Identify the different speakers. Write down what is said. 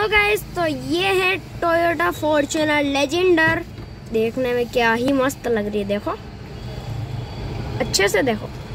Speaker 1: Hello guys, तो ये है टोयोटा फॉर्च्यूनर लेजेंडर। देखने में क्या ही मस्त लग रही है, देखो अच्छे से देखो।